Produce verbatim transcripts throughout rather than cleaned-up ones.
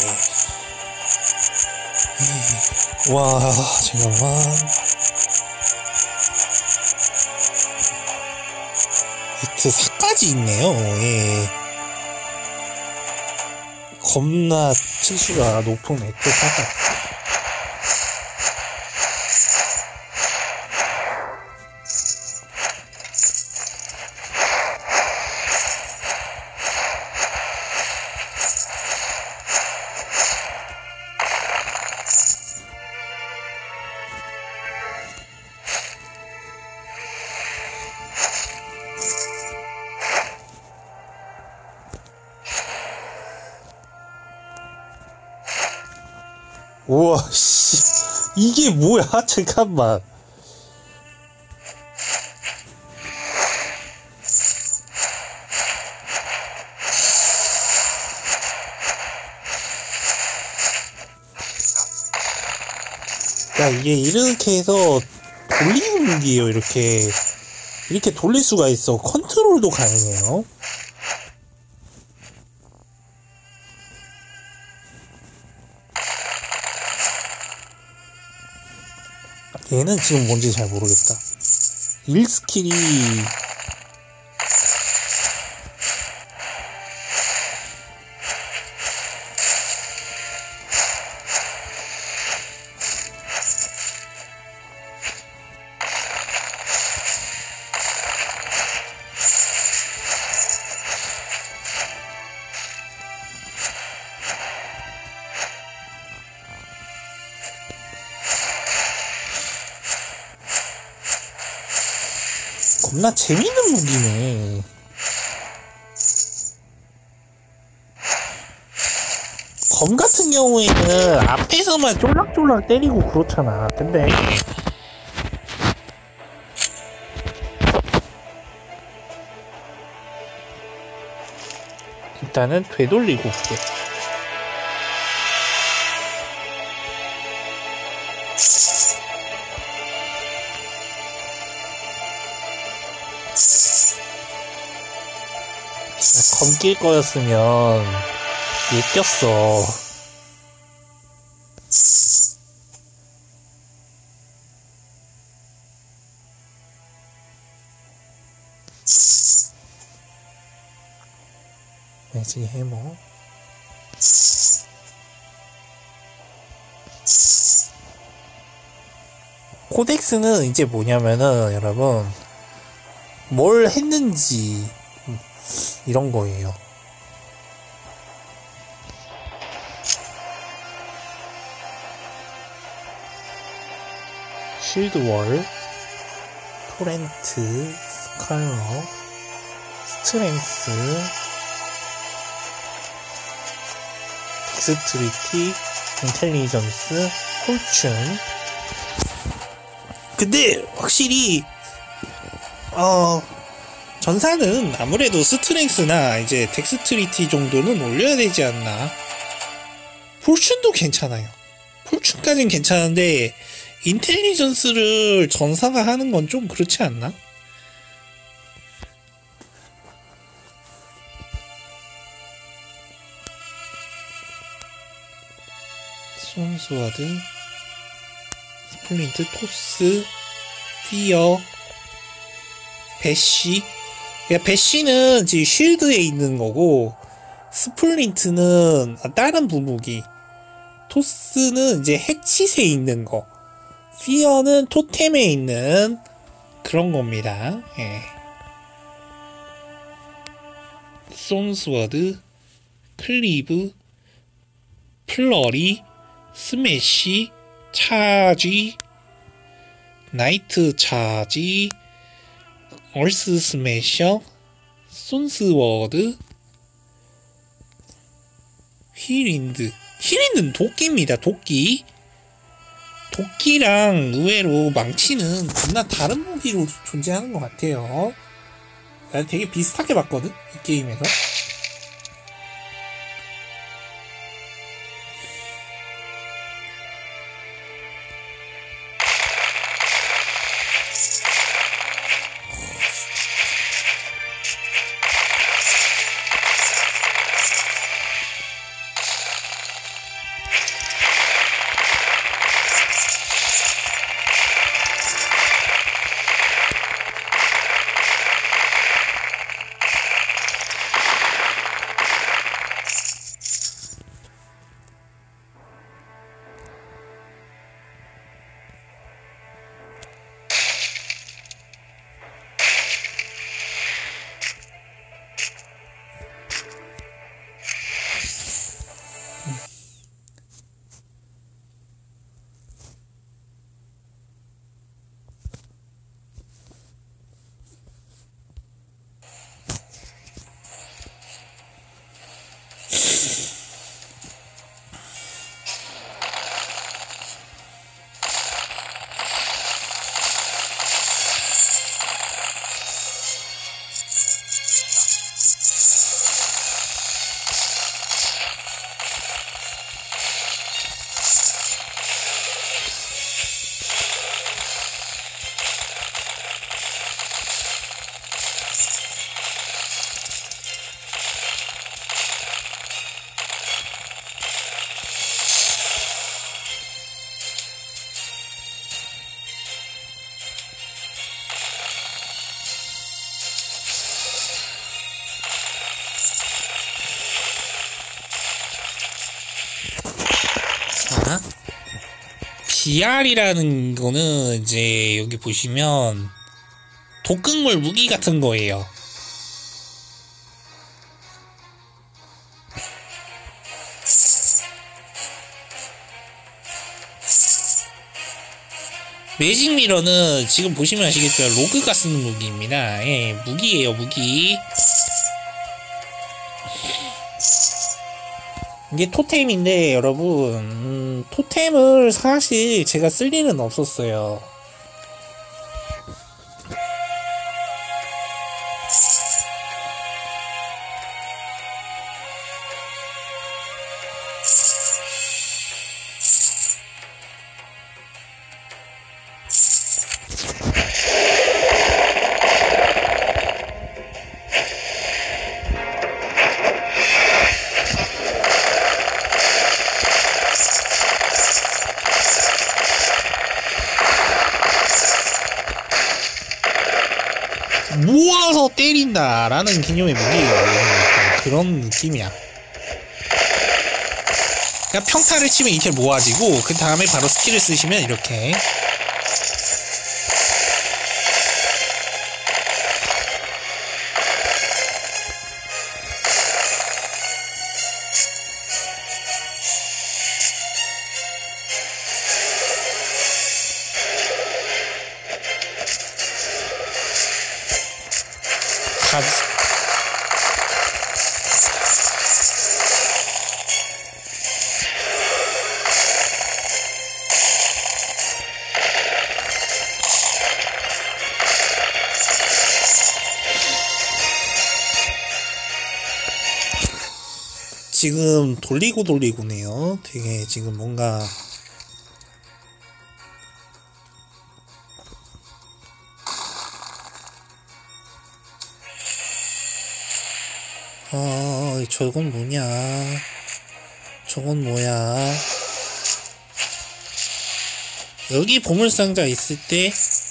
와, 잠깐만. 히트 사까지 있네요. 예. 겁나 칠수가 높은 히트 사가. 우와, 씨. 이게 뭐야? 잠깐만. 그러니까 이게 이렇게 해서 돌리는 무기예요. 이렇게. 이렇게 돌릴 수가 있어. 컨트롤도 가능해요. 얘는 지금 뭔지 잘 모르겠다. 일 스킬이 겁나 재밌는 무기네. 검 같은 경우에는 앞에서만 쫄락쫄락 때리고 그렇잖아. 근데 일단은 되돌리고 보겠어. 검낄 거였으면 얘 꼈어. 매직 해머. 코덱스는 이제 뭐냐면은 여러분 뭘 했는지 이런 거예요. 쉴드월, 토렌트, 스칼러, 스트렝스, 덱스트리티, 인텔리전스, 폴춘. 근데 확실히 어 전사는 아무래도 스트렝스나 이제 덱스트리티 정도는 올려야 되지 않나. 폴춘도 괜찮아요. 폴춘까진 괜찮은데 인텔리전스를 전사가 하는 건 좀 그렇지 않나? 손스와드, 스플린트, 토스, 피어, 배시. 야, 배시는 지금 쉴드에 있는 거고, 스플린트는 다른 부무기, 토스는 이제 해치세에 있는 거, 피어는 토템에 있는 그런 겁니다. 예. 손스워드, 클리브, 플러리, 스매시, 차지, 나이트 차지, 얼스 스매셔, 손스워드, 힐윈드. 힐윈드는 도끼입니다. 도끼. 도끼랑 의외로 망치는 겁나 다른 무기로 존재하는 것 같아요. 난 되게 비슷하게 봤거든? 이 게임에서. 비알이라는 거는 이제 여기 보시면 독극물 무기 같은 거예요. 매직 미러는 지금 보시면 아시겠지만 로그가 쓰는 무기입니다. 예, 무기예요, 무기. 이게 토템인데 여러분, 음, 토템을 사실 제가 쓸 일은 없었어요. 모아서 때린다 라는 개념의 무기예요. 약간 그런 느낌이야. 그러니까 평타를 치면 이렇게 모아지고 그 다음에 바로 스킬을 쓰시면 이렇게 가 지금 돌리고 돌리고네요. 되게 지금 뭔가 어 저건 뭐냐 저건 뭐야. 여기 보물상자 있을 때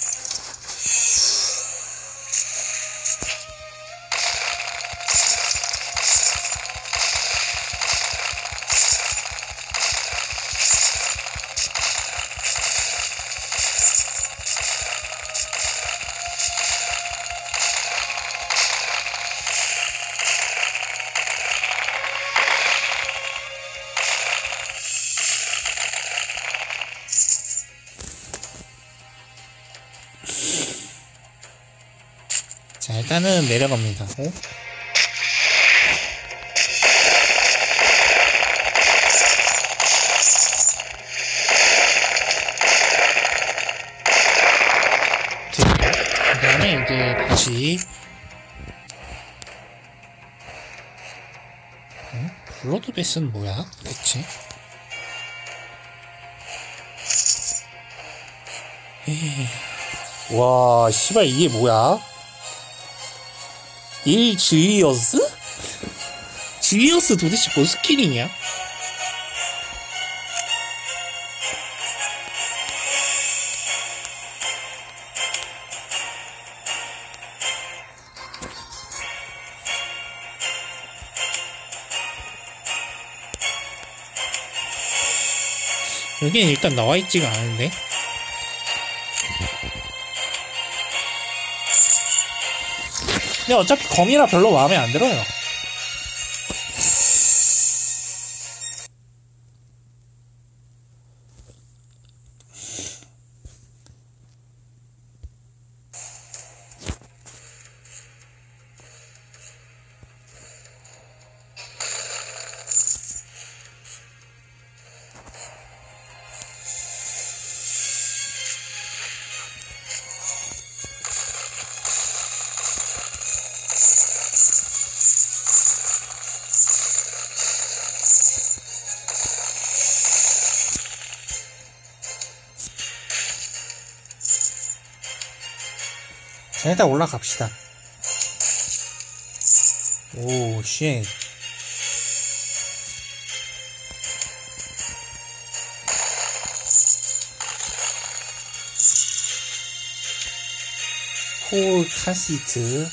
자, 일단은 내려갑니다. 어? 그 다음에 이제 다시 응? 블러드베스는 뭐야? 대체? 에이. 와, 씨발 이게 뭐야? 일 지리어스? 지리어스 도대체 뭔 스킬이냐? 여기는 일단 나와있지가 않은데? 근데 어차피 검이라 별로 마음에 안 들어요. 자, 일단 올라갑시다. 오, 쉣. 폴 카시트.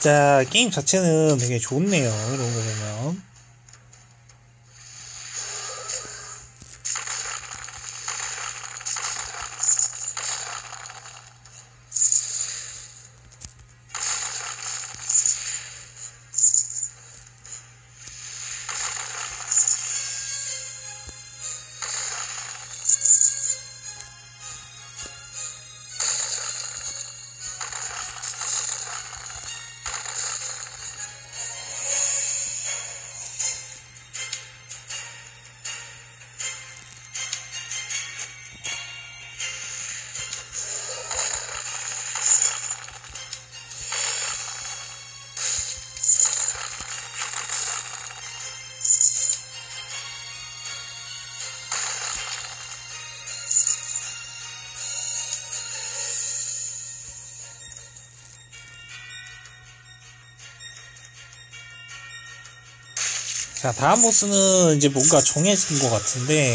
진짜 게임 자체는 되게 좋네요. 이런 거 보면. 자, 다음 보스는 이제 뭔가 정해진 것 같은데,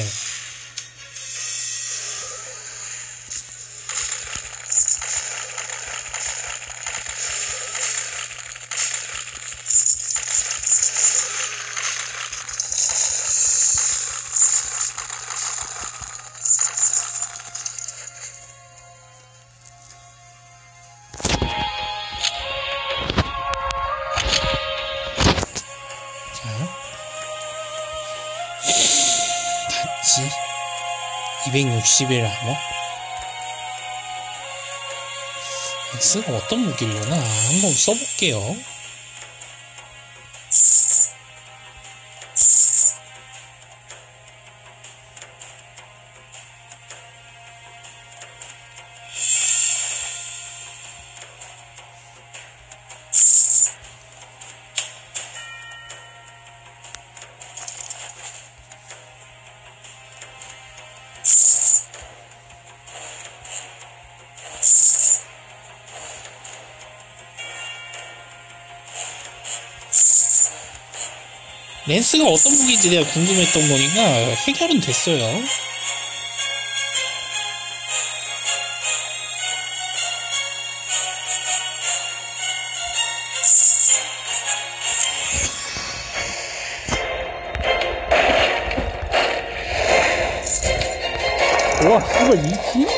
이백육십 일 암호? X가 어떤 무기려나? 한번 써볼게요. 랜스가 어떤 무기인지 내가 궁금했던 거니까 해결은 됐어요. 와, 씨발 미친?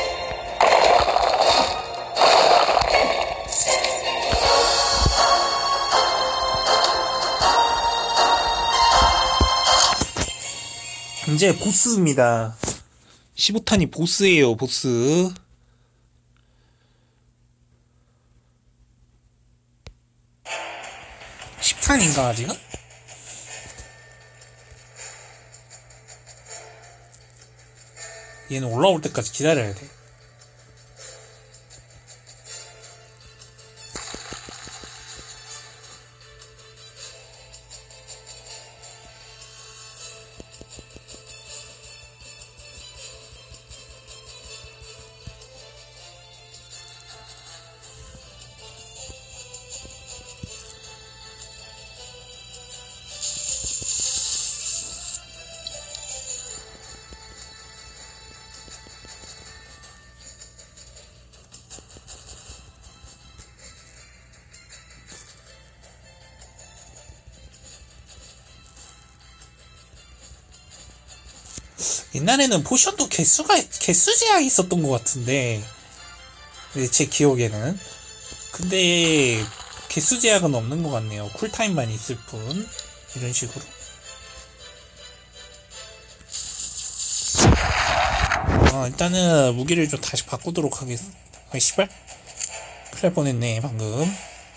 이제 보스입니다. 십오 탄이 보스예요, 보스. 십 탄인가 아직은? 얘는 올라올 때까지 기다려야 돼. 옛날에는 포션도 개수가, 개수 제약이 있었던 것 같은데, 제 기억에는. 근데, 개수 제약은 없는 것 같네요. 쿨타임만 있을 뿐. 이런 식으로. 어, 일단은, 무기를 좀 다시 바꾸도록 하겠습니다. 아, 씨발? 큰일 날 뻔했네, 방금.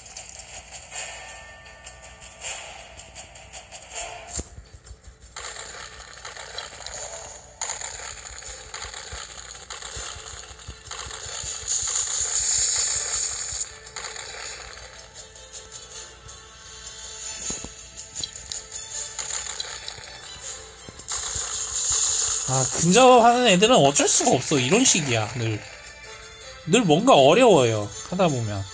아, 근접하는 애들은 어쩔 수가 없어. 이런 식이야, 늘. 늘 뭔가 어려워요. 하다 보면.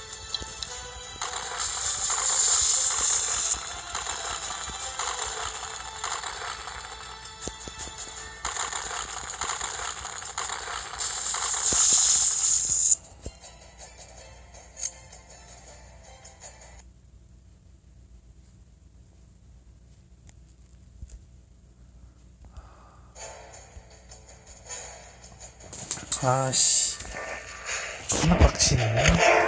아씨, 존나 빡치네.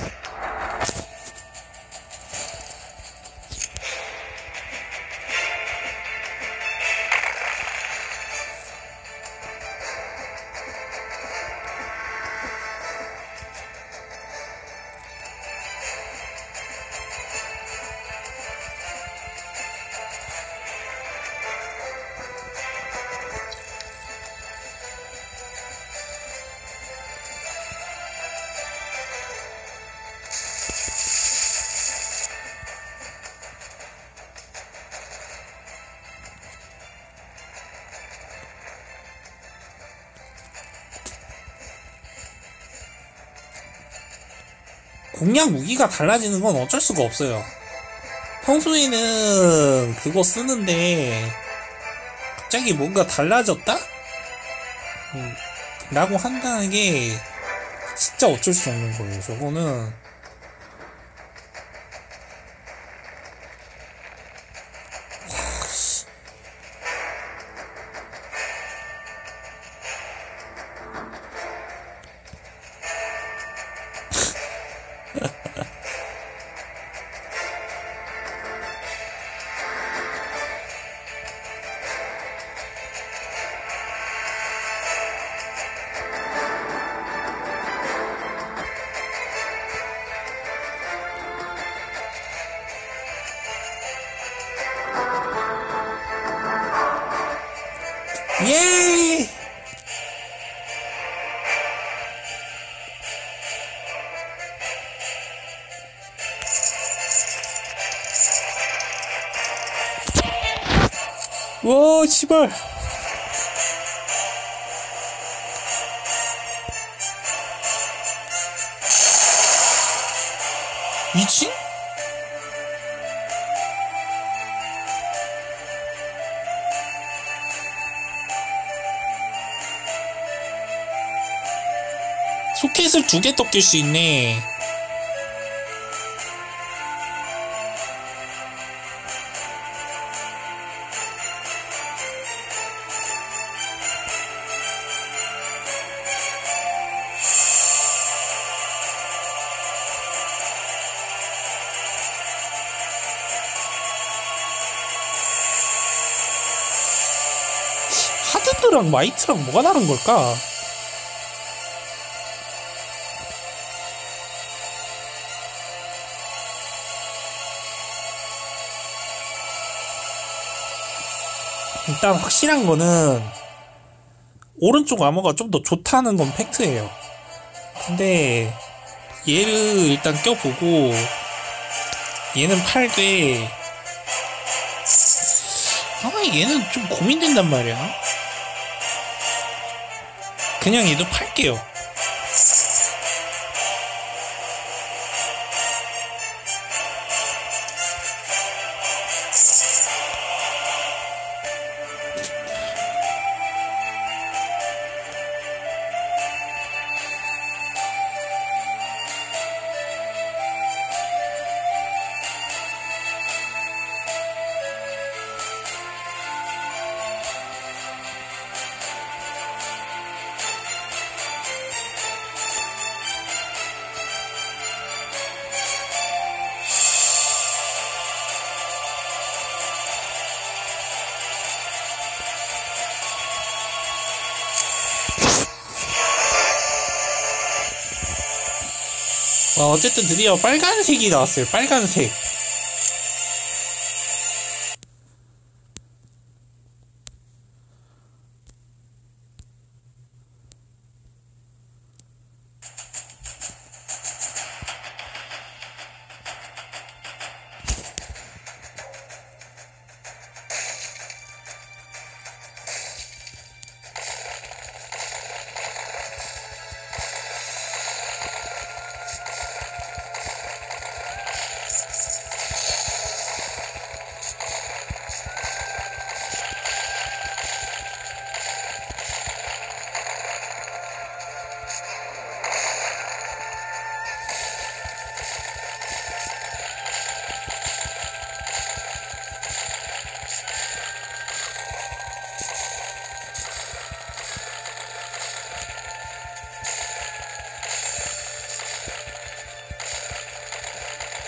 공략 무기가 달라지는 건 어쩔 수가 없어요. 평소에는 그거 쓰는데 갑자기 뭔가 달라졌다? 음, 라고 한다는 게 진짜 어쩔 수 없는 거예요. 저거는 예! 와, 씨발. 미친? 소켓을 두 개 덮길 수 있네. 하드드랑 마이트랑 뭐가 다른 걸까? 일단 확실한 거는 오른쪽 암호가 좀 더 좋다는 건 팩트예요. 근데 얘를 일단 껴보고 얘는 팔되 아 얘는 좀 고민된단 말이야. 그냥 얘도 팔게요. 와, 어쨌든 드디어 빨간색이 나왔어요. 빨간색.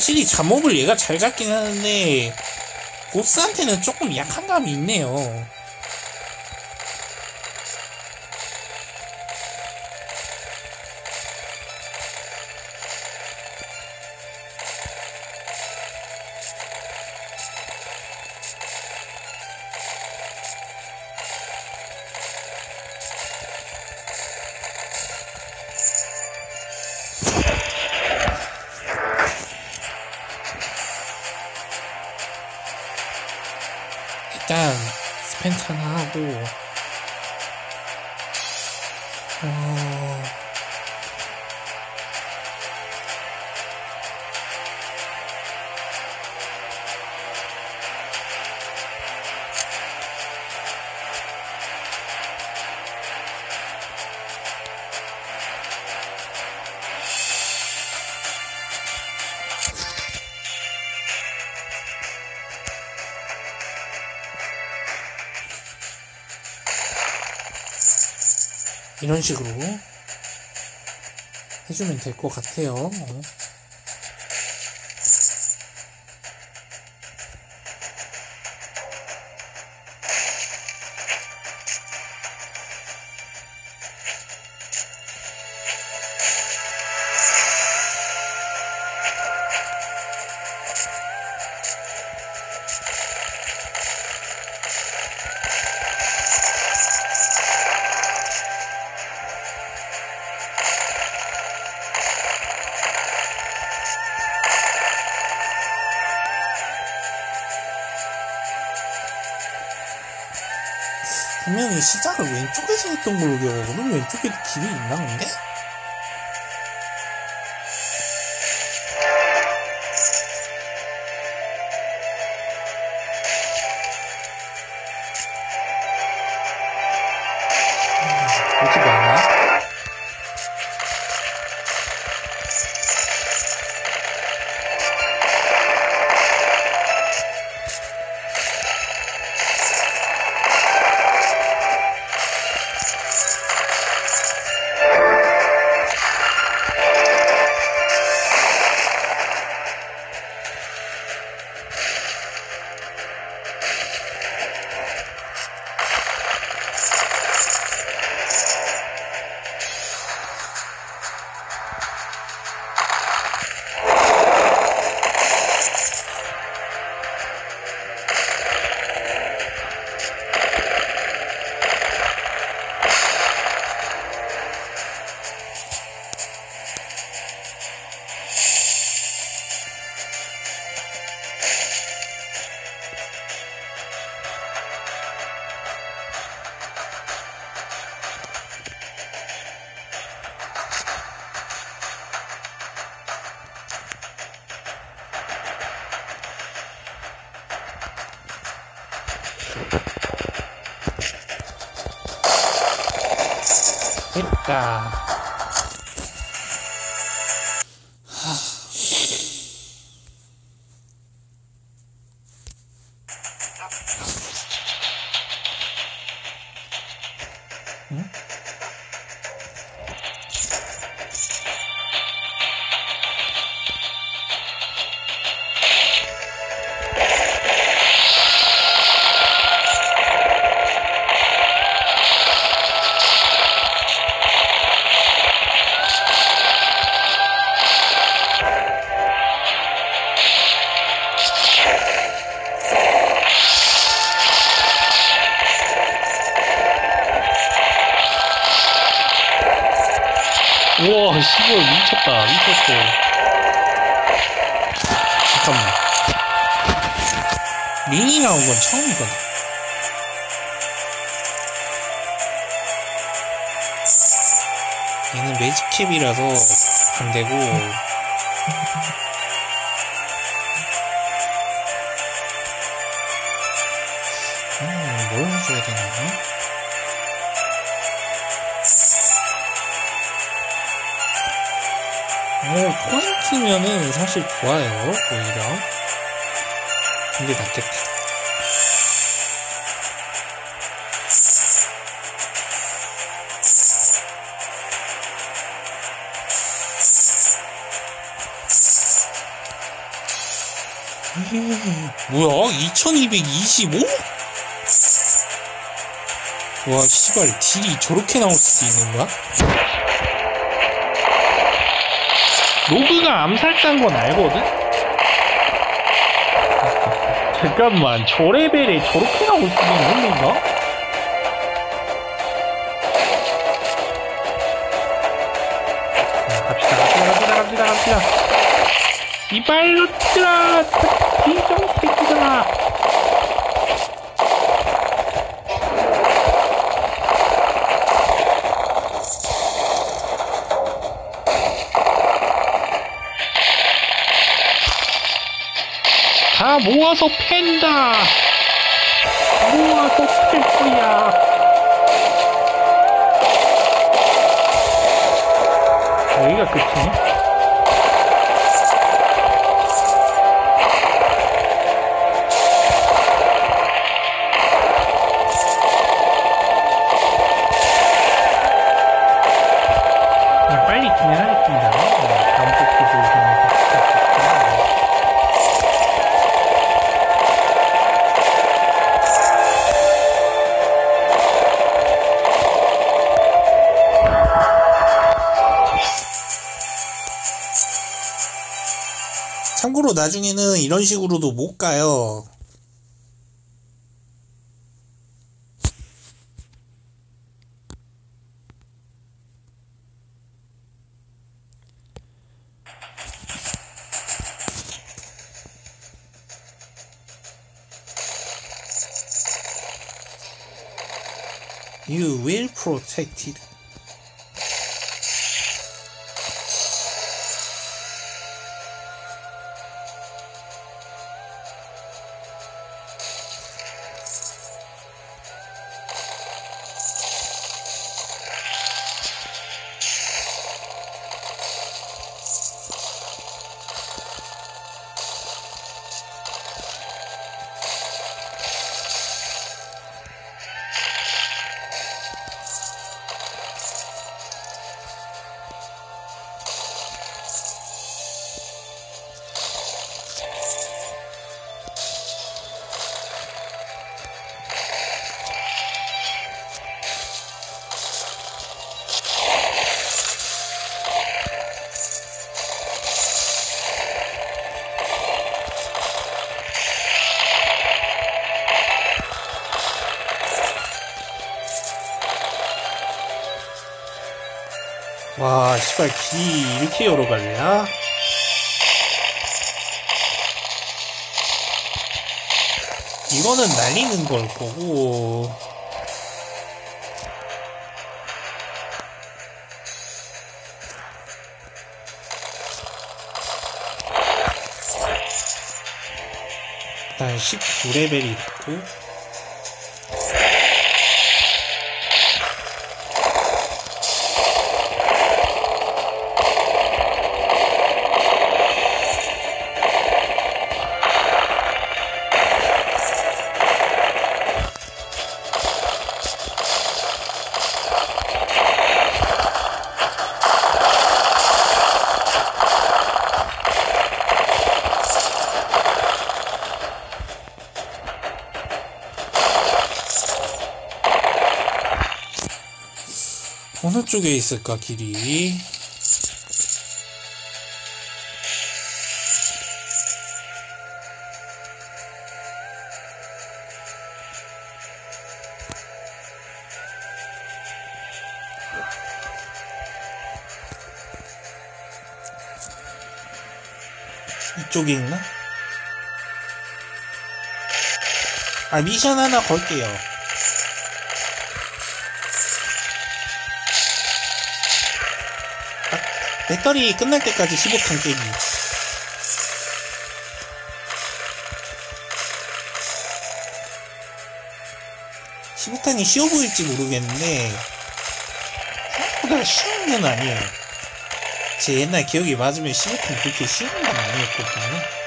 확실히 잠몹을 얘가 잘 잡긴 하는데 보스한테는 조금 약한 감이 있네요. 일단 스펜트 하나 하고 어... 이런 식으로 해주면 될 것 같아요. 어. 분명히 시작을 왼쪽에서 했던 걸로 기억하거든. 왼쪽에도 길이 있나 근데? 음, 어떻게 알아? 됐다. 응? 우와, 씨발, 미쳤다, 미쳤어. 잠깐만. 링이 나온 건 처음이거든. 얘는 매직캡이라서 안 되고, 음, 뭘 해줘야 되나? 어, 포인트면은 사실 좋아요, 오히려. 근데 낫겠다. 뭐야? 이천이백이십오? 와, 씨발, 딜이 저렇게 나올 수도 있는 거야? 로그가 암살자인 건 알거든? 잠깐만, 저 레벨에 저렇게 나올 수도 있는 건가? 자, 갑시다, 갑시다, 갑시다, 갑시다, 갑시다. 이발로들아, 비정 새끼들아. 다 모아서 팬다. 모아서 팰 거야. 여기가 끝이네. 빨리 진행하겠습니다. 다음 코스 보여주는 참고로 나중에는 이런 식으로도 못 가요. You will protected. 와, 씨발, 길 이렇게 열어갈래야? 이거는 날리는 걸 거고. 일단 십구 레벨이 있고. 어느 쪽에 있을까, 길이? 이쪽에 있나? 아, 미션 하나 걸게요. 배터리 끝날 때까지 십오 칸 깨기. 십오 칸이 쉬워 보일지 모르겠는데 생각보다 쉬운 건 아니에요. 제 옛날 기억이 맞으면 십오 칸 그렇게 쉬운 건 아니었거든요.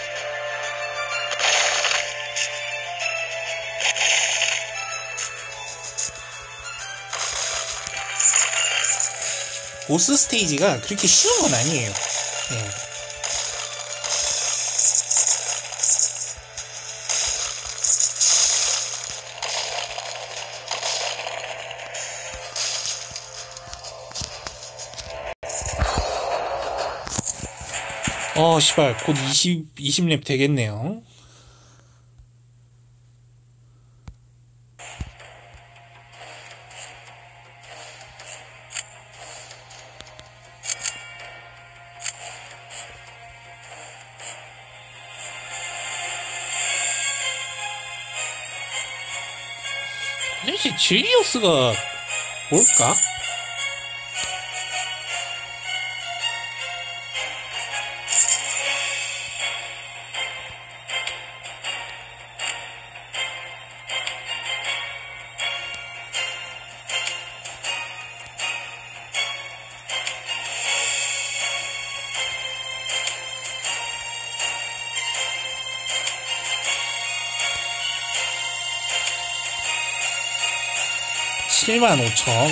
보스 스테이지가 그렇게 쉬운 건 아니에요. 예. 어, 씨발, 곧 이십, 이십 렙 되겠네요. 사실 질리오스가 뭘까? 칠만 오천.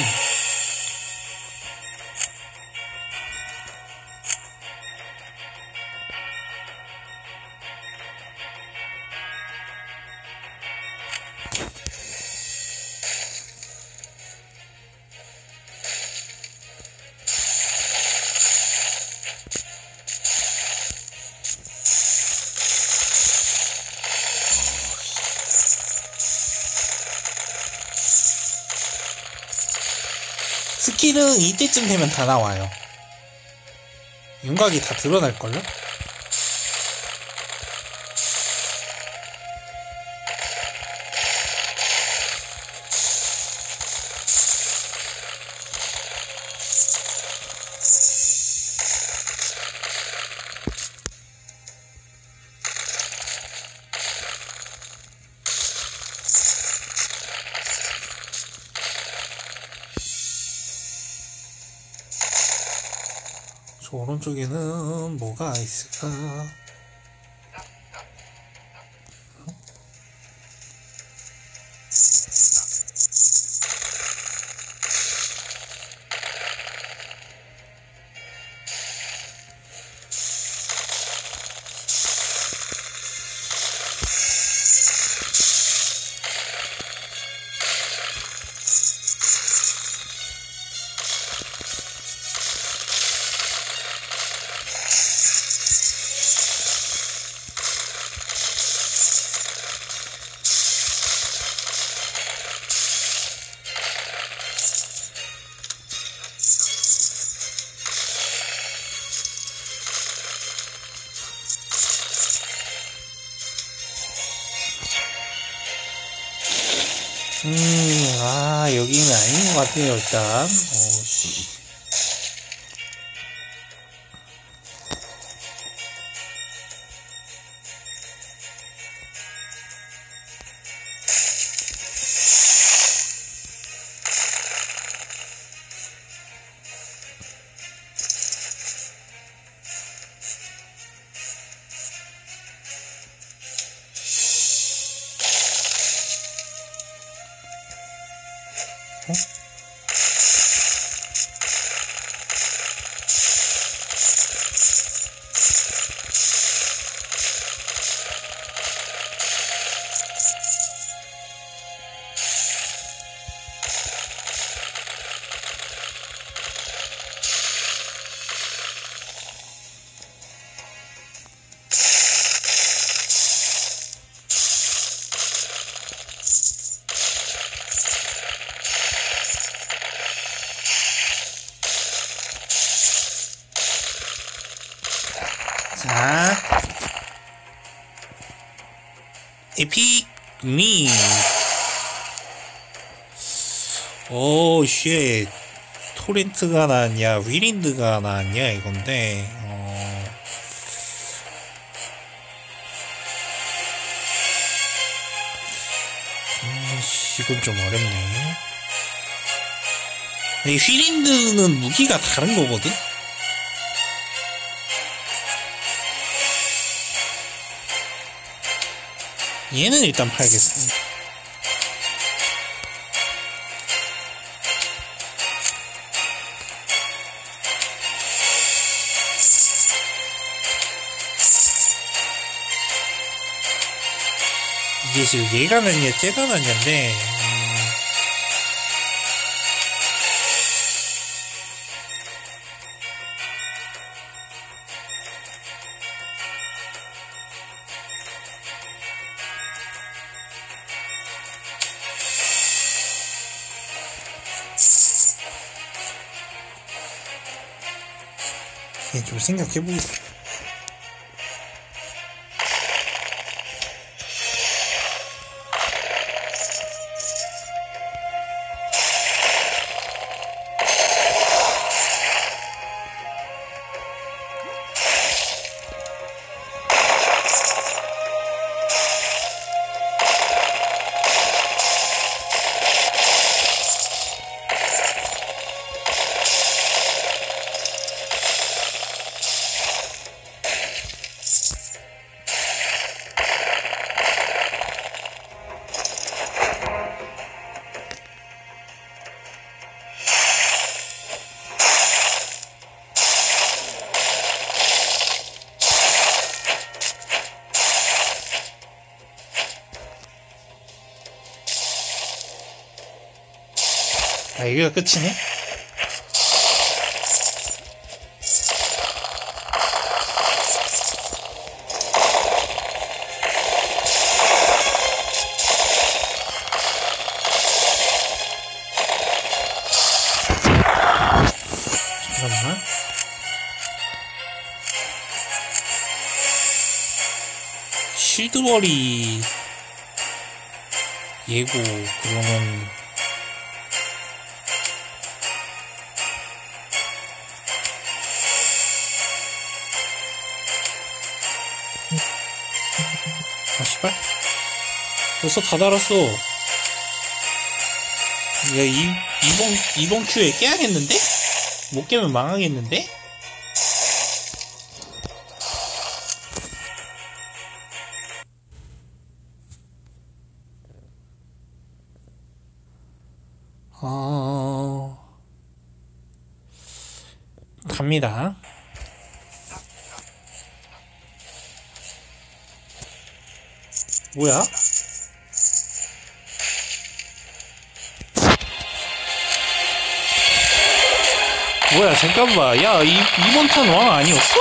스킬은 이때쯤 되면 다 나와요. 윤곽이 다 드러날걸요? 저 오른쪽에는 뭐가 있을까? 음, 아, 여기는 아닌 것 같아요, 일단. 오씨. 어? 자, 에픽 미. 오, 쉣. 토렌트가 나왔냐, 위린드가 나왔냐, 이건데, 어. 음, 이건 좀 어렵네. 이 휘린드는 무기가 다른 거거든? 얘는 일단 팔겠습니다. 이게 지금 얘가 나냐 쟤가 나냐인데 음... 예, 좀 생각해보겠습니다. 아, 여기가 끝이네? 잠깐만. 실드월이 예고, 그러면 아, 씨발. 벌써 다 달았어. 야, 이, 이번, 이번 큐에 깨야겠는데? 못 깨면 망하겠는데? 어... 갑니다. 뭐야? 뭐야, 잠깐만. 야, 이, 이번 탄 왕 아니었어?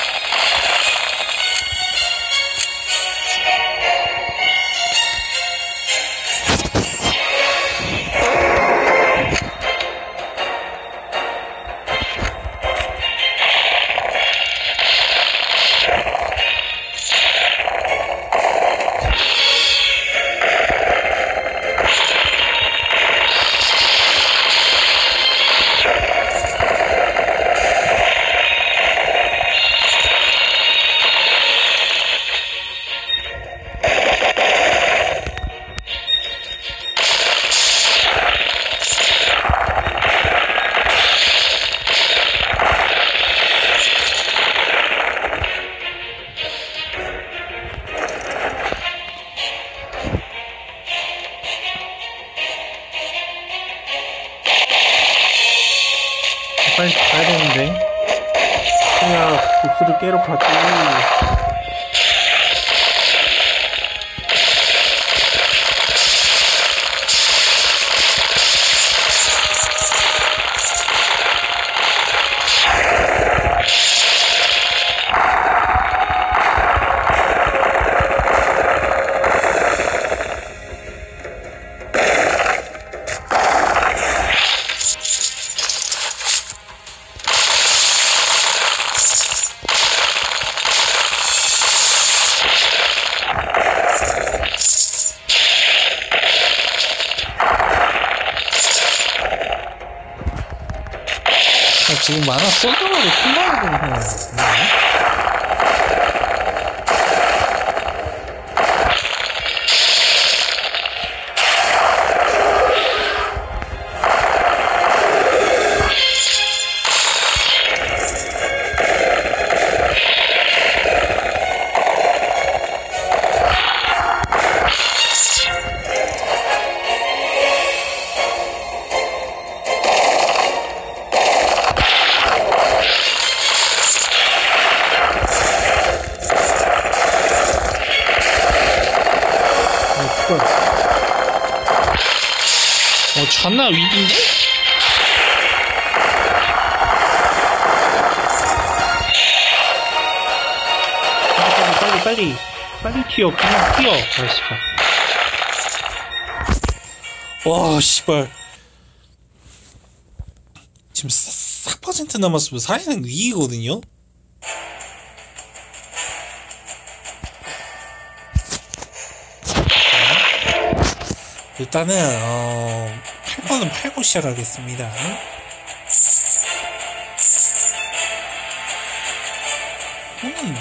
빨리 가야 되는데. 해야 보스를 깨러 가지. 지금 만화 쏟아가지고 큰나야 되는 어, 존나 위기인데? 빨리 빨리 빨리 빨리 튀어. 그냥 튀어. 아 씨발. 와 씨발. 지금 사 퍼센트 남았으면 사회는 위기거든요? 일단은 어, 팔 거는 팔고 시작하겠습니다. 호는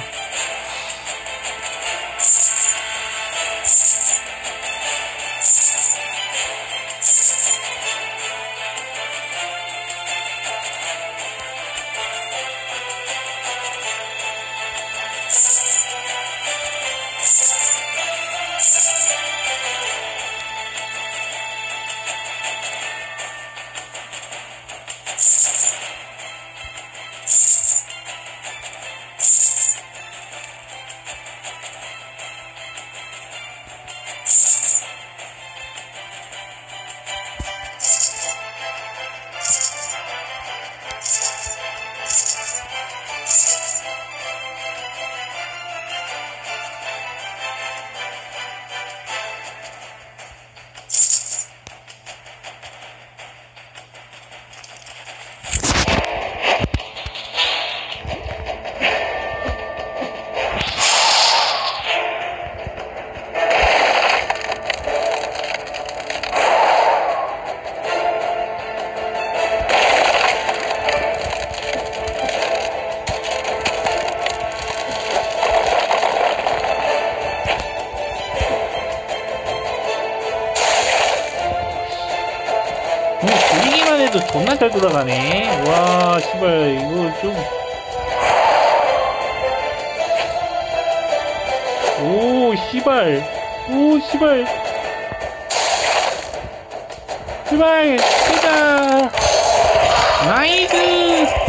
그냥 돌리기만 해도 존나 잘 돌아가네. 와, 씨발, 이거 좀. 오, 씨발. 오, 씨발. 씨발, 깨자. 나이스!